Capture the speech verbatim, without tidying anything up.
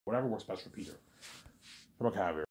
whatever works best for Peter. How about Caviar?